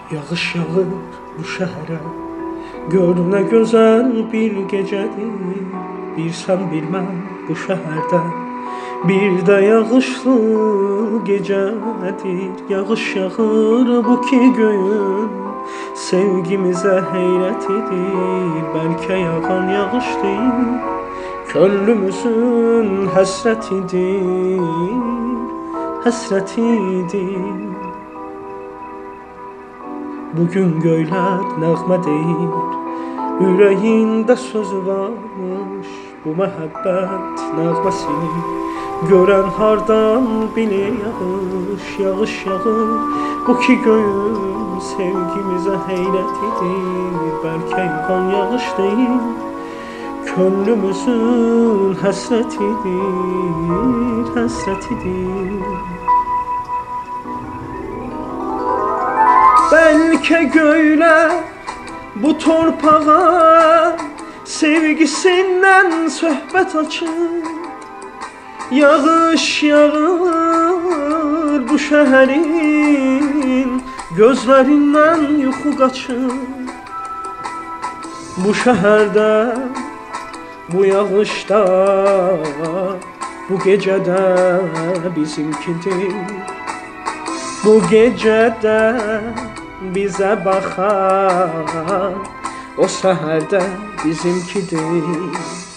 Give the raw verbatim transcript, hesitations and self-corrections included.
Yağış yağır bu şəhərə, gör nə gözəl bir gecədir. Bir sən bilməm bu şəhərdə, bir də yağışlı gecədir. Yağış yağır bu ki göyün, sevgimizə heyrət edir. Bəlkə yağan yağış deyil, könlümüzün həsrətidir, həsrətidir. Bugün göylər nəğmə deyir, ürəyində sözü varmış. Bu məhəbbət nəğməsini görən hardan bilir yağış. Yağış yağır bu ki göyün, sevgimizə heyrət edir. Bəlkə yağan yağış deyil, könlümüzün həsrətidir, həsrətidir. Bəlkə göylər bu torpağa sevgisindən söhbət açır. Yağış yağır bu şəhərin, gözlərindən yuxu qaçır. Bu şəhərdə, bu yağışda, bu gecədə bizimkidir. Bu gecədə bizə baxan o səhərdə bizimkidir.